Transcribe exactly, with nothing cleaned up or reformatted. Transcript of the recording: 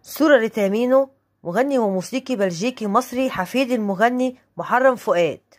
صورة لتامينو، مغني وموسيقي بلجيكي مصري حفيد المغني محرم فؤاد.